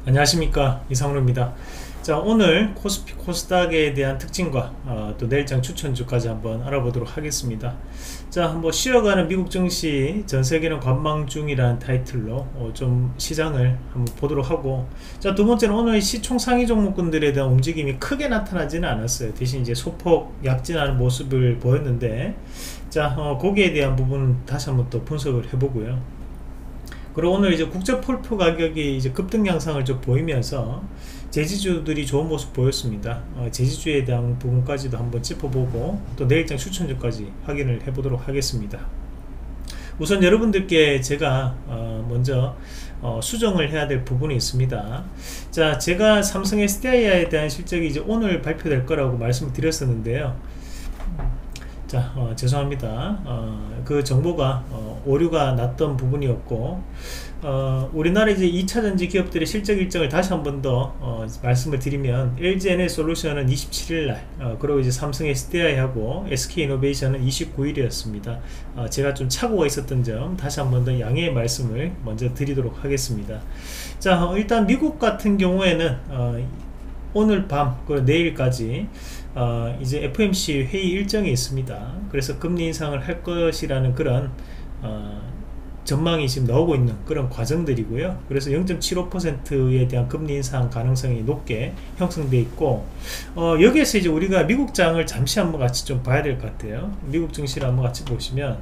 안녕하십니까, 이상로입니다. 자, 오늘 코스피 코스닥에 대한 특징과 또 내일장 추천주까지 한번 알아보도록 하겠습니다. 자, 한번 쉬어가는 미국 증시 전 세계는 관망 중이라는 타이틀로 좀 시장을 한번 보도록 하고, 자, 두 번째는 오늘 시총 상위 종목군들에 대한 움직임이 크게 나타나지는 않았어요. 대신 이제 소폭 약진하는 모습을 보였는데, 자, 거기에 대한 부분은 다시 한번 또 분석을 해보고요. 그리고 오늘 이제 국제 폴표 가격이 이제 급등 양상을 좀 보이면서 제지주들이 좋은 모습 보였습니다. 제지주에 대한 부분까지도 한번 짚어보고 또 내일장 추천주까지 확인을 해보도록 하겠습니다. 우선 여러분들께 제가 먼저 수정을 해야 될 부분이 있습니다. 자, 제가 삼성 SDI에 대한 실적이 이제 오늘 발표될 거라고 말씀을 드렸었는데요. 자, 죄송합니다. 그 정보가 오류가 났던 부분이었고, 우리나라 이제 2차전지 기업들의 실적 일정을 다시 한 번 더 말씀을 드리면, LG에너지솔루션은 27일날, 그리고 이제 삼성 SDI하고 SK이노베이션은 29일이었습니다. 제가 좀 착오가 있었던 점 다시 한 번 더 양해의 말씀을 먼저 드리도록 하겠습니다. 자, 일단 미국 같은 경우에는 오늘 밤 그리고 내일까지 이제 FOMC 회의 일정이 있습니다. 그래서 금리 인상을 할 것이라는 그런 전망이 지금 나오고 있는 그런 과정들이고요. 그래서 0.75%에 대한 금리 인상 가능성이 높게 형성되어 있고, 여기에서 이제 우리가 미국장을 잠시 한번 같이 좀 봐야 될 것 같아요. 미국 증시를 한번 같이 보시면,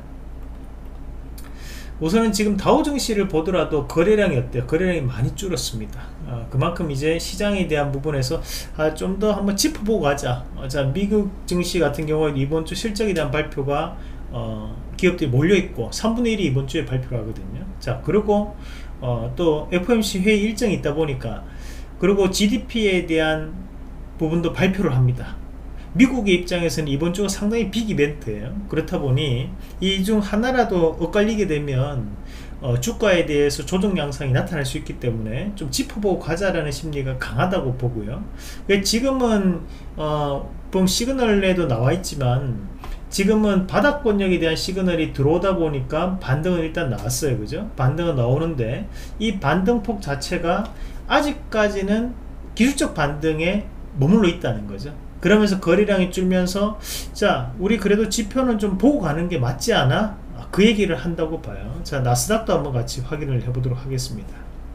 우선은 지금 다우증시를 보더라도 거래량이 어때요? 거래량이 많이 줄었습니다. 그만큼 이제 시장에 대한 부분에서 좀 더 한번 짚어보고 가자. 자, 미국 증시 같은 경우에 이번 주 실적에 대한 발표가 기업들이 몰려있고 3분의 1이 이번 주에 발표를 하거든요. 자, 그리고 또 FOMC 회의 일정이 있다 보니까, 그리고 GDP에 대한 부분도 발표를 합니다. 미국의 입장에서는 이번 주가 상당히 빅 이벤트예요. 그렇다 보니 이 중 하나라도 엇갈리게 되면 주가에 대해서 조정 양상이 나타날 수 있기 때문에 좀 짚어보고 가자라는 심리가 강하다고 보고요. 지금은 보면 시그널에도 나와 있지만, 지금은 바닥권역에 대한 시그널이 들어오다 보니까 반등은 일단 나왔어요. 그죠? 반등은 나오는데 이 반등폭 자체가 아직까지는 기술적 반등에 머물러 있다는 거죠. 그러면서 거래량이 줄면서, 자, 우리 그래도 지표는 좀 보고 가는 게 맞지 않아? 그 얘기를 한다고 봐요. 자, 나스닥도 한번 같이 확인을 해보도록 하겠습니다.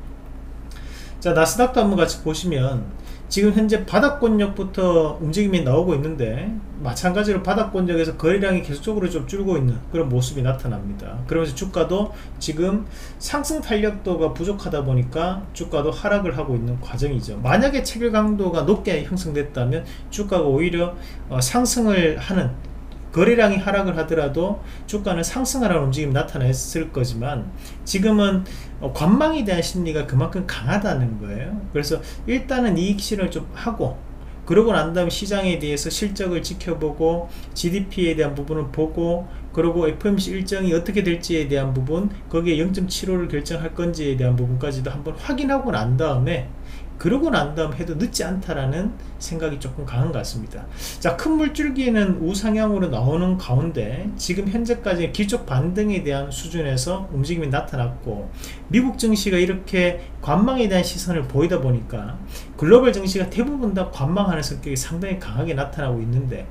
자, 나스닥도 한번 같이 보시면 지금 현재 바닥권역부터 움직임이 나오고 있는데, 마찬가지로 바닥권역에서 거래량이 계속적으로 좀 줄고 있는 그런 모습이 나타납니다. 그러면서 주가도 지금 상승 탄력도가 부족하다 보니까 주가도 하락을 하고 있는 과정이죠. 만약에 체결 강도가 높게 형성됐다면 주가가 오히려 상승을 하는, 거래량이 하락을 하더라도 주가는 상승하라는 움직임이 나타났을 거지만, 지금은 관망에 대한 심리가 그만큼 강하다는 거예요. 그래서 일단은 이익 실현을 좀 하고, 그러고 난 다음에 시장에 대해서 실적을 지켜보고 GDP에 대한 부분을 보고, 그리고 FOMC 일정이 어떻게 될지에 대한 부분, 거기에 0.75를 결정할 건지에 대한 부분까지도 한번 확인하고 난 다음에, 그러고 난 다음 해도 늦지 않다라는 생각이 조금 강한 것 같습니다. 자, 큰 물줄기는 우상향으로 나오는 가운데 지금 현재까지 기적 반등에 대한 수준에서 움직임이 나타났고, 미국 증시가 이렇게 관망에 대한 시선을 보이다 보니까 글로벌 증시가 대부분 다 관망하는 성격이 상당히 강하게 나타나고 있는데,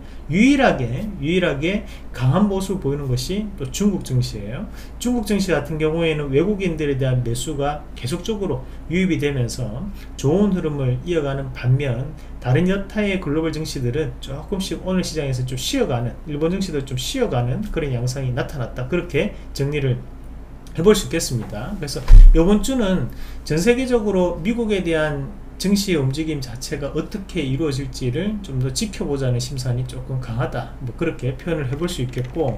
유일하게 강한 모습을 보이는 것이 또 중국 증시예요. 중국 증시 같은 경우에는 외국인들에 대한 매수가 계속적으로 유입이 되면서 좋은 흐름을 이어가는 반면, 다른 여타의 글로벌 증시들은 조금씩 오늘 시장에서 좀 쉬어가는, 일본 증시도 좀 쉬어가는 그런 양상이 나타났다, 그렇게 정리를 해볼 수 있겠습니다. 그래서 이번 주는 전 세계적으로 미국에 대한 증시의 움직임 자체가 어떻게 이루어질지를 좀 더 지켜보자는 심산이 조금 강하다, 뭐 그렇게 표현을 해볼 수 있겠고,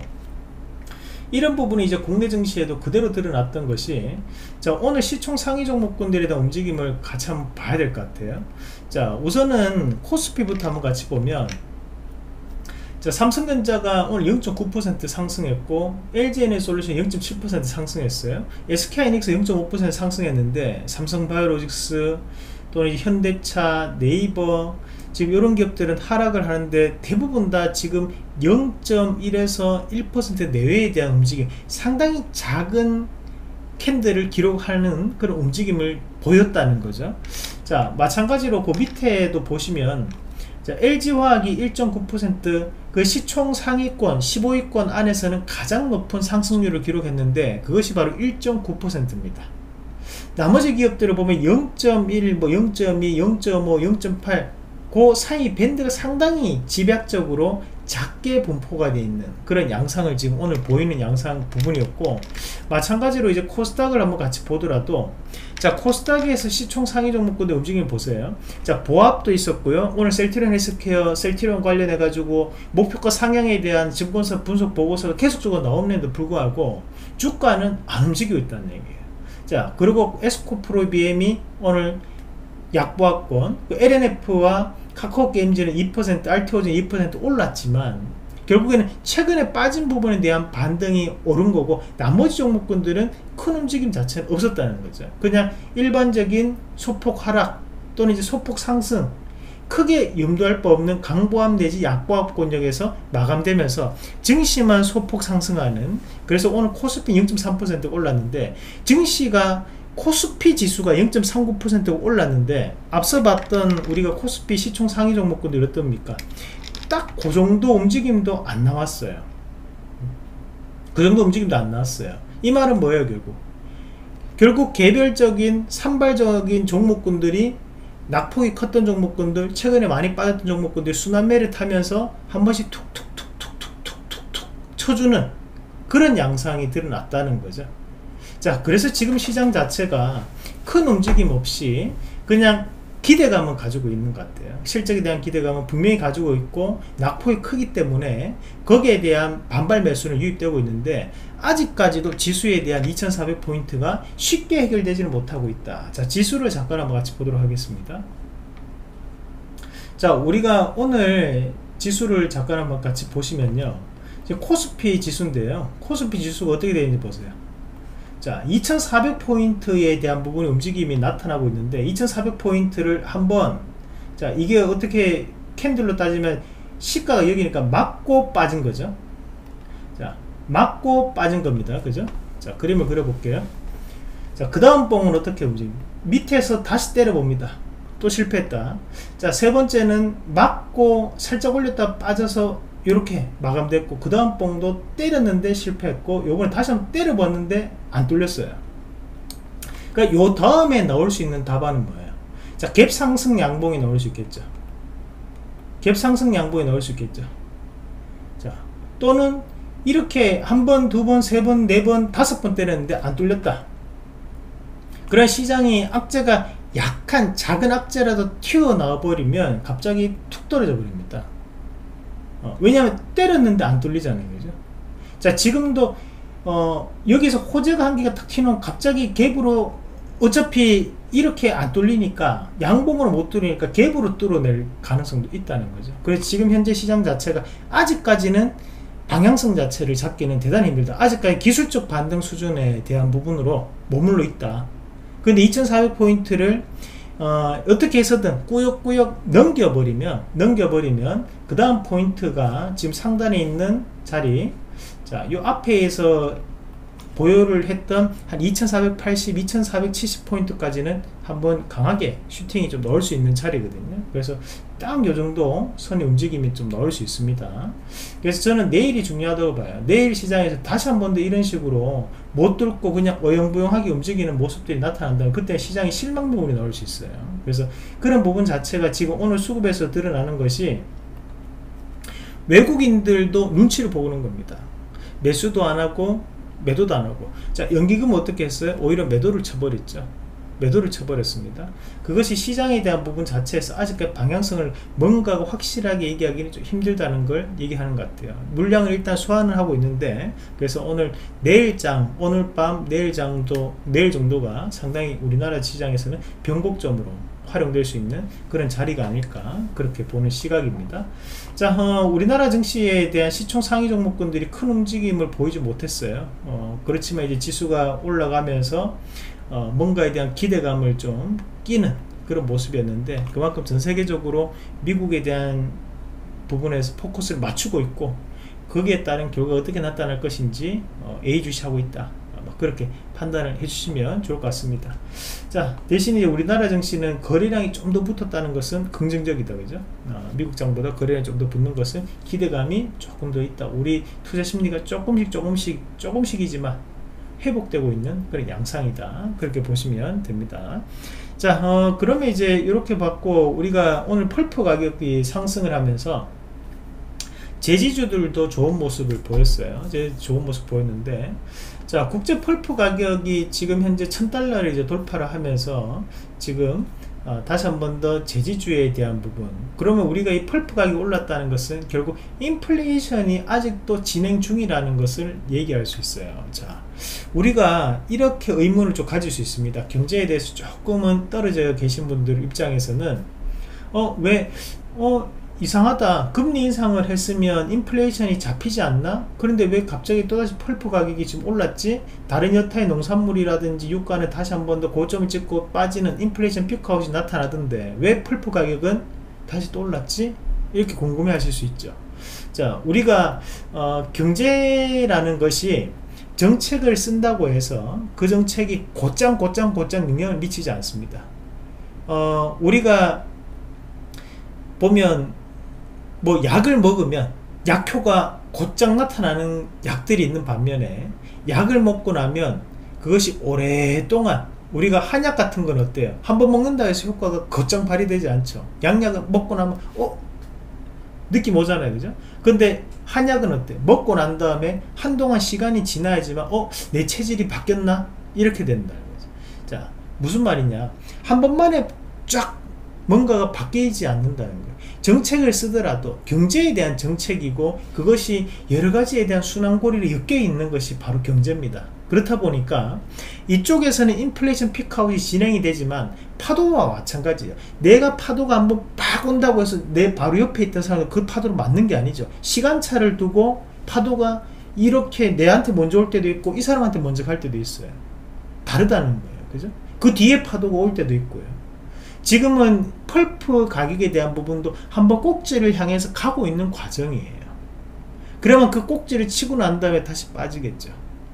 이런 부분이 이제 국내 증시에도 그대로 드러났던 것이, 자, 오늘 시총 상위 종목군들에 대한 움직임을 같이 한번 봐야 될 것 같아요. 자, 우선은 코스피부터 한번 같이 보면, 자, 삼성전자가 오늘 0.9% 상승했고, LG에너지솔루션 0.7% 상승했어요. SK하이닉스 0.5% 상승했는데, 삼성바이오로직스 또는 현대차, 네이버, 지금 이런 기업들은 하락을 하는데, 대부분 다 지금 0.1에서 1% 내외에 대한 움직임, 상당히 작은 캔들을 기록하는 그런 움직임을 보였다는 거죠. 자, 마찬가지로 그 밑에도 보시면 자, LG화학이 1.9% 그 시총 상위권 15위권 안에서는 가장 높은 상승률을 기록했는데 그것이 바로 1.9%입니다. 나머지 기업들을 보면 0.1, 뭐 0.2, 0.5, 0.8 그 사이 밴드가 상당히 집약적으로 작게 분포가 되어 있는 그런 양상을 지금 오늘 보이는 양상 부분이었고, 마찬가지로 이제 코스닥을 한번 같이 보더라도 자, 코스닥에서 시총 상위 종목군의 움직임을 보세요. 자, 보합도 있었고요. 오늘 셀트리온 헬스케어, 셀트리온 관련해 가지고 목표가 상향에 대한 증권사 분석 보고서가 계속적으로 나오는데도 불구하고 주가는 안 움직이고 있다는 얘기예요. 자, 그리고 에스코프로 BM이 오늘 약보합권, LNF와 카카오게임즈는 2%, RTO는 2% 올랐지만 결국에는 최근에 빠진 부분에 대한 반등이 오른 거고, 나머지 종목군들은 큰 움직임 자체는 없었다는 거죠. 그냥 일반적인 소폭 하락 또는 이제 소폭 상승, 크게 염두할 바 없는 강보합 내지 약보합권역에서 마감되면서 증시만 소폭 상승하는, 그래서 오늘 코스피 0.3% 올랐는데 증시가 코스피 지수가 0.39% 올랐는데 앞서 봤던 우리가 코스피 시총 상위 종목군들이 어떻습니까? 딱 그 정도 움직임도 안 나왔어요. 그 정도 움직임도 안 나왔어요. 이 말은 뭐예요? 결국 개별적인 산발적인 종목군들이 낙폭이 컸던 종목군들, 최근에 많이 빠졌던 종목군들이 순환매를 타면서 한 번씩 툭툭툭툭툭툭툭 쳐주는 그런 양상이 드러났다는 거죠. 자, 그래서 지금 시장 자체가 큰 움직임 없이 그냥 기대감은 가지고 있는 것 같아요. 실적에 대한 기대감은 분명히 가지고 있고 낙폭이 크기 때문에 거기에 대한 반발 매수는 유입되고 있는데 아직까지도 지수에 대한 2400포인트가 쉽게 해결되지는 못하고 있다. 자, 지수를 잠깐 한번 같이 보도록 하겠습니다. 자, 우리가 오늘 지수를 잠깐 한번 같이 보시면요, 코스피 지수인데요, 코스피 지수가 어떻게 되는지 보세요. 자, 2400포인트에 대한 부분의 움직임이 나타나고 있는데 2400포인트를 한번, 자, 이게 어떻게 캔들로 따지면 시가가 여기니까 맞고 빠진 거죠. 자, 맞고 빠진 겁니다. 그죠? 자, 그림을 그려볼게요. 자, 그 다음 봉은 어떻게 움직입니까? 밑에서 다시 때려봅니다. 또 실패했다. 자, 세 번째는 맞고 살짝 올렸다 빠져서 이렇게 마감됐고, 그 다음 봉도 때렸는데 실패했고, 요번에 다시 한번 때려봤는데 안 뚫렸어요. 그러니까 요 다음에 나올 수 있는 답안은 뭐예요? 자, 갭 상승 양봉이 나올 수 있겠죠. 갭 상승 양봉이 나올 수 있겠죠. 자, 또는 이렇게 한 번, 두 번, 세 번, 네 번, 다섯 번 때렸는데 안 뚫렸다. 그런 시장이 악재가 약한 작은 악재라도 튀어나와 버리면 갑자기 툭 떨어져 버립니다. 왜냐하면 때렸는데 안 뚫리잖아요. 그죠? 자, 지금도 여기서 호재가 한 개가 탁 튀면 갑자기 갭으로, 어차피 이렇게 안 뚫리니까 양봉으로 못 뚫리니까 갭으로 뚫어낼 가능성도 있다는 거죠. 그래서 지금 현재 시장 자체가 아직까지는 방향성 자체를 잡기는 대단히 힘들다. 아직까지 기술적 반등 수준에 대한 부분으로 머물러 있다. 근데 2400포인트를 어떻게 해서든 꾸역꾸역 넘겨버리면 그 다음 포인트가 지금 상단에 있는 자리, 자, 요 앞에서 보유를 했던 한 2480, 2470포인트까지는 한번 강하게 슈팅이 좀 넣을 수 있는 자리거든요. 그래서 딱 요정도 선의 움직임이 좀 넣을 수 있습니다. 그래서 저는 내일이 중요하다고 봐요. 내일 시장에서 다시 한 번 더 이런 식으로 못 뚫고 그냥 어영부영하게 움직이는 모습들이 나타난다면 그때 시장이 실망 부분이 나올 수 있어요. 그래서 그런 부분 자체가 지금 오늘 수급에서 드러나는 것이 외국인들도 눈치를 보는 겁니다. 매수도 안 하고 매도도 안 하고. 자, 연기금은 어떻게 했어요? 오히려 매도를 쳐버렸죠. 매도를 쳐버렸습니다. 그것이 시장에 대한 부분 자체에서 아직까지 방향성을 뭔가 확실하게 얘기하기는 좀 힘들다는 걸 얘기하는 것 같아요. 물량을 일단 소환을 하고 있는데, 그래서 오늘 내일장, 오늘 밤 내일 정도가 상당히 우리나라 시장에서는 변곡점으로 활용될 수 있는 그런 자리가 아닐까, 그렇게 보는 시각입니다. 자, 우리나라 증시에 대한 시총 상위 종목군들이 큰 움직임을 보이지 못했어요. 그렇지만 이제 지수가 올라가면서 뭔가에 대한 기대감을 좀 끼는 그런 모습이었는데, 그만큼 전 세계적으로 미국에 대한 부분에서 포커스를 맞추고 있고, 거기에 따른 결과가 어떻게 나타날 것인지 예의주시하고 있다, 뭐 그렇게 판단을 해주시면 좋을 것 같습니다. 자, 대신 이제 우리나라 증시는 거래량이 좀 더 붙었다는 것은 긍정적이다, 그죠? 미국장보다 거래량이 좀 더 붙는 것은 기대감이 조금 더 있다. 우리 투자 심리가 조금씩이지만 회복되고 있는 그런 양상이다, 그렇게 보시면 됩니다. 자, 그러면 이제 이렇게 봤고, 우리가 오늘 펄프 가격이 상승을 하면서 제지주들도 좋은 모습을 보였어요. 이제 좋은 모습 보였는데, 자, 국제 펄프 가격이 지금 현재 1000달러를 이제 돌파를 하면서 지금 다시 한 번 더 제지주에 대한 부분, 그러면 우리가 이 펄프 가격이 올랐다는 것은 결국 인플레이션이 아직도 진행 중이라는 것을 얘기할 수 있어요. 자, 우리가 이렇게 의문을 좀 가질 수 있습니다. 경제에 대해서 조금은 떨어져 계신 분들 입장에서는 왜 이상하다, 금리 인상을 했으면 인플레이션이 잡히지 않나? 그런데 왜 갑자기 또다시 펄프 가격이 지금 올랐지? 다른 여타의 농산물이라든지 유가는 다시 한 번 더 고점을 찍고 빠지는 인플레이션 피크아웃이 나타나던데 왜 펄프 가격은 다시 또 올랐지? 이렇게 궁금해 하실 수 있죠. 자, 우리가 경제라는 것이 정책을 쓴다고 해서 그 정책이 곧장 영향을 미치지 않습니다. 우리가 보면 뭐 약을 먹으면 약효가 곧장 나타나는 약들이 있는 반면에, 약을 먹고 나면 그것이 오랫동안, 우리가 한약 같은 건 어때요? 한번 먹는다 해서 효과가 곧장 발휘되지 않죠. 약약은 먹고 나면 느낌 오잖아요, 그죠? 근데 한약은 어때? 먹고 난 다음에 한동안 시간이 지나야지만 내 체질이 바뀌었나? 이렇게 된다는 거죠. 자, 무슨 말이냐, 한 번만에 쫙 뭔가가 바뀌지 않는다는 거예요. 정책을 쓰더라도 경제에 대한 정책이고, 그것이 여러가지에 대한 순환고리를 엮여 있는 것이 바로 경제입니다. 그렇다 보니까 이쪽에서는 인플레이션 피크아웃이 진행이 되지만 파도와 마찬가지예요. 내가 파도가 한번 팍 온다고 해서 내 바로 옆에 있던 사람은 그 파도로 맞는 게 아니죠. 시간차를 두고 파도가 이렇게 내한테 먼저 올 때도 있고 이 사람한테 먼저 갈 때도 있어요. 다르다는 거예요, 그죠? 그 뒤에 파도가 올 때도 있고요. 지금은 펄프 가격에 대한 부분도 한번 꼭지를 향해서 가고 있는 과정이에요. 그러면 그 꼭지를 치고 난 다음에 다시 빠지겠죠.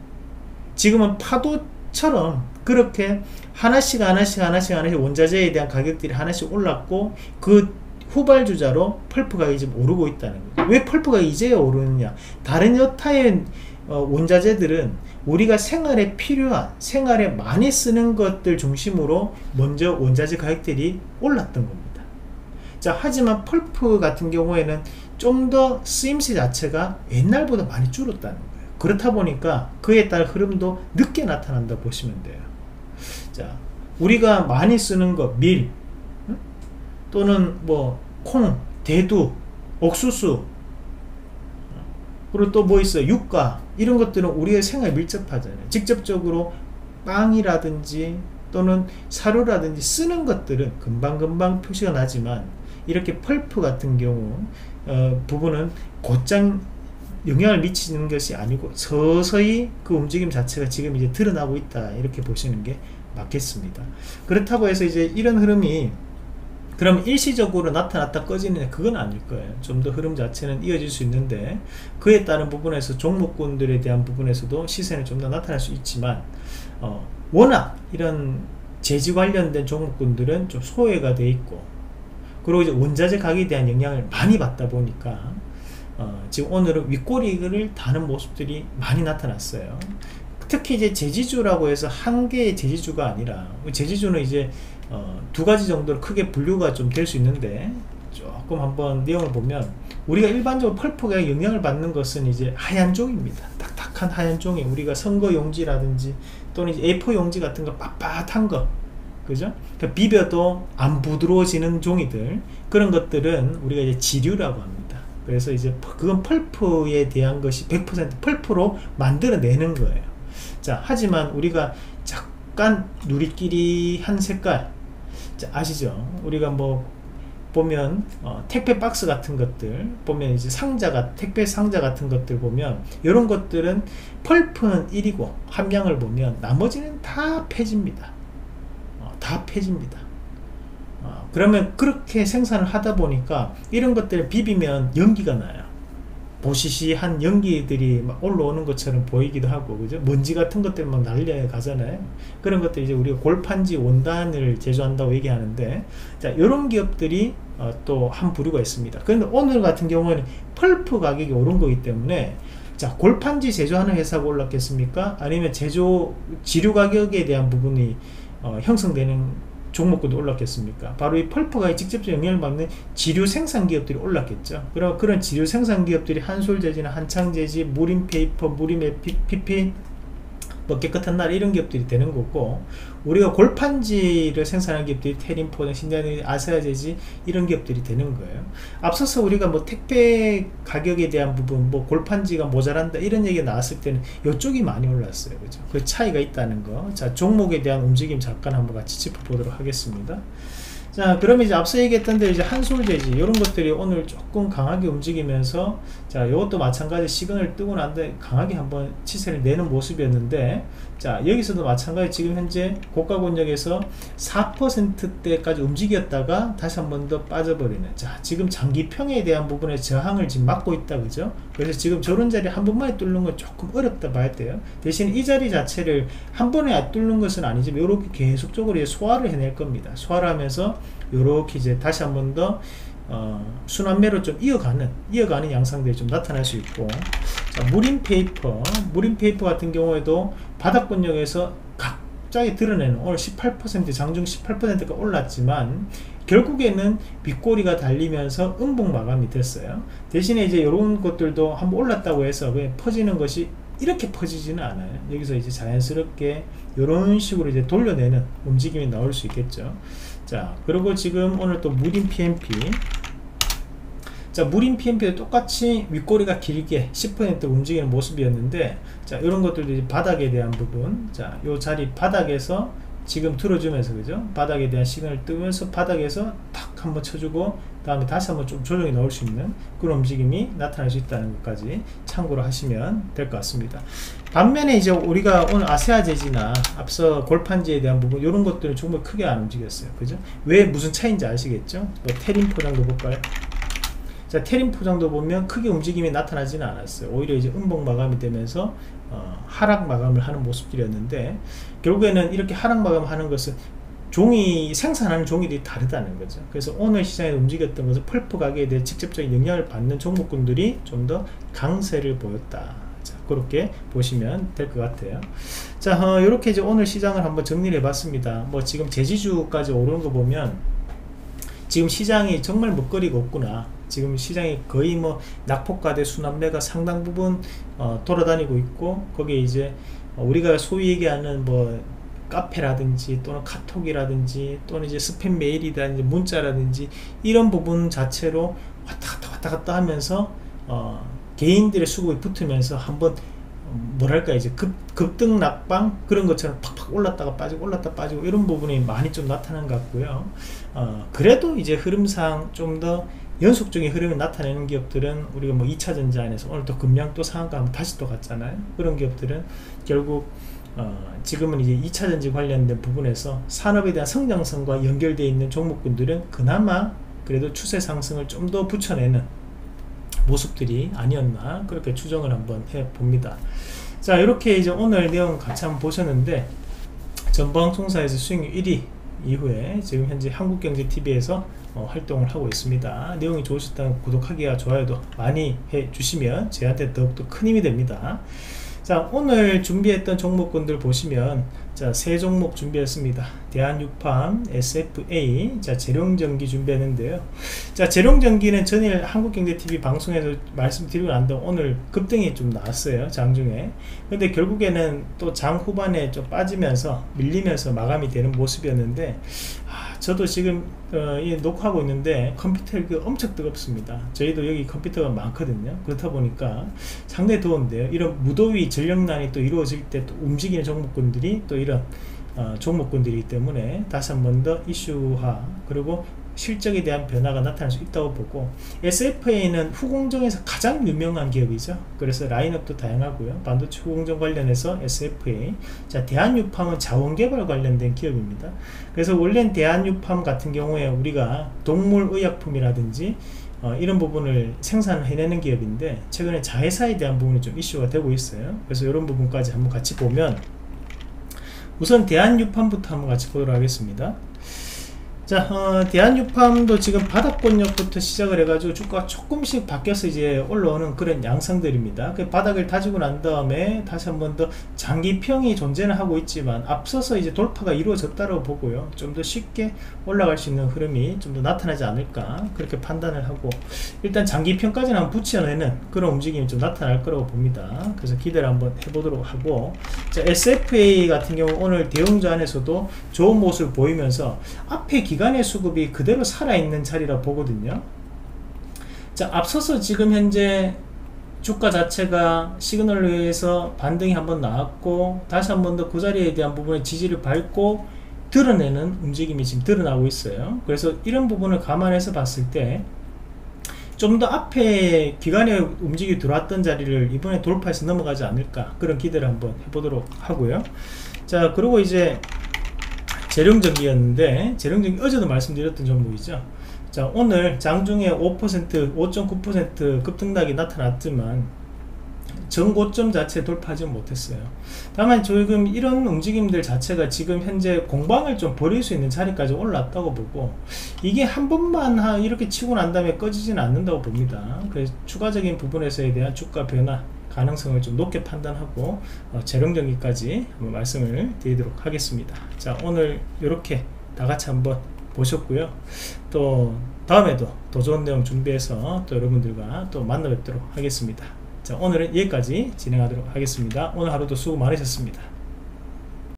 지금은 파도처럼 그렇게 하나씩 원자재에 대한 가격들이 하나씩 올랐고, 그 후발주자로 펄프 가격이 지금 오르고 있다는 거예요. 왜 펄프 가격이 이제야 오르느냐? 다른 여타의 원자재들은 우리가 생활에 필요한, 생활에 많이 쓰는 것들 중심으로 먼저 원자재 가격들이 올랐던 겁니다. 자, 하지만 펄프 같은 경우에는 좀 더 쓰임새 자체가 옛날보다 많이 줄었다는 거예요. 그렇다 보니까 그에 따른 흐름도 늦게 나타난다 보시면 돼요. 자, 우리가 많이 쓰는 거 밀, 또는 뭐 콩, 대두, 옥수수, 그리고 또 뭐 있어요? 유가, 이런 것들은 우리의 생활에 밀접하잖아요. 직접적으로 빵이라든지 또는 사료라든지 쓰는 것들은 금방 표시가 나지만, 이렇게 펄프 같은 경우 부분은 곧장 영향을 미치는 것이 아니고 서서히 그 움직임 자체가 지금 이제 드러나고 있다, 이렇게 보시는 게 맞겠습니다. 그렇다고 해서 이제 이런 흐름이 그럼 일시적으로 나타났다 꺼지느냐, 그건 아닐 거예요. 좀 더 흐름 자체는 이어질 수 있는데, 그에 따른 부분에서 종목군들에 대한 부분에서도 시세는 좀 더 나타날 수 있지만, 워낙 이런 재지 관련된 종목군들은 좀 소외가 돼 있고, 그리고 이제 원자재 가격에 대한 영향을 많이 받다 보니까 지금 오늘은 윗꼬리를 다는 모습들이 많이 나타났어요. 특히 이제 제지주라고 해서 한 개의 제지주가 아니라, 제지주는 이제 두 가지 정도로 크게 분류가 좀 될 수 있는데, 조금 한번 내용을 보면 우리가 일반적으로 펄프가 영향을 받는 것은 이제 하얀 종입니다. 딱딱한 하얀 종이, 우리가 선거 용지라든지 또는 이제 A4 용지 같은 거 빳빳한 거, 그죠? 그러니까 비벼도 안 부드러워지는 종이들, 그런 것들은 우리가 이제 지류라고 합니다. 그래서 이제 그건 펄프에 대한 것이 100% 펄프로 만들어내는 거예요. 자, 하지만 우리가 약간 누리끼리한 색깔, 자, 아시죠? 우리가 뭐 보면 택배 박스 같은 것들 보면, 이제 택배 상자 같은 것들 보면, 이런 것들은 펄프는 1이고 함량을 보면 나머지는 다 폐지입니다. 다 폐지입니다. 그러면 그렇게 생산을 하다 보니까 이런 것들을 비비면 연기가 나요. 보시시한 연기들이 막 올라오는 것처럼 보이기도 하고, 그죠? 먼지 같은 것들 막 날려 가잖아요. 그런 것들 이제 우리가 골판지 원단을 제조한다고 얘기하는데, 자, 이런 기업들이 또 한 부류가 있습니다. 그런데 오늘 같은 경우는 펄프 가격이 오른 거기 때문에, 자, 골판지 제조하는 회사가 올랐겠습니까? 아니면 제조 지류 가격에 대한 부분이 형성되는 종목군도 올랐겠습니까? 바로 이 펄프가 직접적 영향을 받는 지류 생산 기업들이 올랐겠죠. 그럼 그런 지류 생산 기업들이 한솔재지나 한창재지, 무림페이퍼, 무림FP, 뭐 깨끗한 날 이런 기업들이 되는 거고, 우리가 골판지를 생산하는 기업들이 테림포장, 신장재지, 아세아재지 이런 기업들이 되는 거예요. 앞서서 우리가 뭐 택배 가격에 대한 부분, 뭐 골판지가 모자란다 이런 얘기가 나왔을 때는 이쪽이 많이 올랐어요. 그죠? 그 차이가 있다는 거. 자, 종목에 대한 움직임 잠깐 한번 같이 짚어보도록 하겠습니다. 자, 그러면 이제 앞서 얘기했던 데 이제 한솔재지 이런 것들이 오늘 조금 강하게 움직이면서, 자, 이것도 마찬가지 시그널을 뜨고 난 뒤에 강하게 한번 치세를 내는 모습이었는데, 자, 여기서도 마찬가지 지금 현재 고가 권역에서 4%대까지 움직였다가 다시 한 번 더 빠져버리는, 자, 지금 장기평에 대한 부분에 저항을 지금 막고 있다, 그죠? 그래서 지금 저런 자리 한 번만에 뚫는 건 조금 어렵다 봐야 돼요. 대신 이 자리 자체를 한 번에 뚫는 것은 아니지만 이렇게 계속적으로 이제 소화를 해낼 겁니다. 소화를 하면서 요렇게 이제 다시 한 번 더 순환매로 좀 이어가는 양상들이 좀 나타날 수 있고, 자, 무림페이퍼 같은 경우에도 바닥권역에서 갑자기 드러내는, 오늘 18% 장중 18%가 올랐지만 결국에는 윗꼬리가 달리면서 음봉 마감이 됐어요. 대신에 이제 이런 것들도 한번 올랐다고 해서 그냥 퍼지는 것이 이렇게 퍼지지는 않아요. 여기서 이제 자연스럽게 이런 식으로 이제 돌려내는 움직임이 나올 수 있겠죠. 자, 그리고 지금 오늘 또 무림 PMP, 자, 무림 PMP도 똑같이 윗꼬리가 길게 10% 움직이는 모습이었는데, 자, 이런 것들도 이제 바닥에 대한 부분, 자, 요 자리 바닥에서 지금 들어주면서, 그죠? 바닥에 대한 시그널을 뜨면서 바닥에서 탁 한번 쳐주고 다음에 다시 한번 좀 조정이 나올 수 있는 그런 움직임이 나타날 수 있다는 것까지 참고로 하시면 될 것 같습니다. 반면에 이제 우리가 오늘 아세아재지나 앞서 골판지에 대한 부분, 이런 것들은 정말 크게 안 움직였어요. 그죠? 왜, 무슨 차이인지 아시겠죠? 뭐 테림포장도 볼까요? 자, 테림포장도 보면 크게 움직임이 나타나지는 않았어요. 오히려 이제 음봉 마감이 되면서 하락 마감을 하는 모습들이었는데, 결국에는 이렇게 하락 마감하는 것은 생산하는 종이들이 다르다는 거죠. 그래서 오늘 시장에 움직였던 것은 펄프 가격에 대해 직접적인 영향을 받는 종목군들이 좀 더 강세를 보였다. 자, 그렇게 보시면 될 것 같아요. 자, 이렇게 이제 오늘 시장을 한번 정리를 해봤습니다. 뭐 지금 제지주까지 오르는 거 보면 지금 시장이 정말 먹거리가 없구나. 지금 시장이 거의 뭐 낙폭과대 순환매가 상당 부분 돌아다니고 있고, 거기에 이제 우리가 소위 얘기하는 뭐 카페라든지 또는 카톡이라든지 또는 이제 스팸 메일이라든지 문자라든지 이런 부분 자체로 왔다 갔다 하면서 개인들의 수급이 붙으면서 한번 뭐랄까 이제 급등 낙방 그런 것처럼 팍팍 올랐다가 빠지고 올랐다 빠지고 이런 부분이 많이 좀 나타난 것 같고요. 그래도 이제 흐름상 좀 더 연속적인 흐름을 나타내는 기업들은 우리가 뭐 2차전지 안에서 오늘 또 금량 또 상한가 하면 다시 또 갔잖아요. 그런 기업들은 결국 지금은 이제 2차전지 관련된 부분에서 산업에 대한 성장성과 연결되어 있는 종목군들은 그나마 그래도 추세 상승을 좀 더 붙여내는 모습들이 아니었나, 그렇게 추정을 한번 해봅니다. 자, 이렇게 이제 오늘 내용 같이 한번 보셨는데, 전방송사에서 수익률 1위 이후에 지금 현재 한국경제TV에서 활동을 하고 있습니다. 내용이 좋으셨다면 구독하기와 좋아요도 많이 해주시면 저한테 더욱더 큰 힘이 됩니다. 자, 오늘 준비했던 종목군들 보시면, 자, 세 종목 준비했습니다. 대한육팜, SFA, 자, 재룡전기 준비했는데요. 자, 재룡전기는 전일 한국경제TV 방송에서 말씀드리고 난 다음 오늘 급등이 좀 나왔어요, 장중에. 근데 결국에는 또 장 후반에 좀 빠지면서 밀리면서 마감이 되는 모습이었는데, 저도 지금 녹화하고 있는데 컴퓨터가 엄청 뜨겁습니다. 저희도 여기 컴퓨터가 많거든요. 그렇다 보니까 상당히 더운데요. 이런 무더위 전력난이 또 이루어질 때 또 움직이는 종목군들이 또 이런 종목군들이기 때문에 다시 한 번 더 이슈화 그리고 실적에 대한 변화가 나타날 수 있다고 보고, SFA는 후공정에서 가장 유명한 기업이죠. 그래서 라인업도 다양하고요. 반도체 후공정 관련해서 SFA, 자, 대한유팜은 자원개발 관련된 기업입니다. 그래서 원래는 대한유팜 같은 경우에 우리가 동물의약품이라든지 이런 부분을 생산을 해내는 기업인데 최근에 자회사에 대한 부분이 좀 이슈가 되고 있어요. 그래서 이런 부분까지 한번 같이 보면, 우선 대한유팜부터 한번 같이 보도록 하겠습니다. 자, 대한유팜도 지금 바닥권역부터 시작을 해가지고 주가가 조금씩 바뀌어서 이제 올라오는 그런 양상들입니다. 그 바닥을 다지고 난 다음에 다시 한 번 더 장기평이 존재는 하고 있지만 앞서서 이제 돌파가 이루어졌다고 보고요. 좀 더 쉽게 올라갈 수 있는 흐름이 좀 더 나타나지 않을까, 그렇게 판단을 하고, 일단 장기평까지는 한번 붙여내는 그런 움직임이 좀 나타날 거라고 봅니다. 그래서 기대를 한번 해보도록 하고, 자, SFA 같은 경우 오늘 대형주 안에서도 좋은 모습을 보이면서 앞에 기간의 수급이 그대로 살아있는 자리라 보거든요. 자, 앞서서 지금 현재 주가 자체가 시그널에 의해서 반등이 한번 나왔고 다시 한번 더 그 자리에 대한 부분의 지지를 밟고 드러내는 움직임이 지금 드러나고 있어요. 그래서 이런 부분을 감안해서 봤을 때 좀 더 앞에 기간에 움직이 들어왔던 자리를 이번에 돌파해서 넘어가지 않을까, 그런 기대를 한번 해보도록 하고요. 자, 그리고 이제 재룡전기였는데, 재룡전기 어제도 말씀드렸던 종목이죠. 자, 오늘 장중에 5%, 5.9% 급등락이 나타났지만 전고점 자체 돌파하지 못했어요. 다만 지금 이런 움직임들 자체가 지금 현재 공방을 좀 벌일 수 있는 자리까지 올랐다고 보고, 이게 한 번만 이렇게 치고 난 다음에 꺼지지는 않는다고 봅니다. 그래서 추가적인 부분에서에 대한 주가 변화 가능성을 좀 높게 판단하고 재룡전기까지 한번 말씀을 드리도록 하겠습니다. 자, 오늘 이렇게 다같이 한번 보셨고요. 또 다음에도 더 좋은 내용 준비해서 또 여러분들과 또 만나 뵙도록 하겠습니다. 자, 오늘은 여기까지 진행하도록 하겠습니다. 오늘 하루도 수고 많으셨습니다.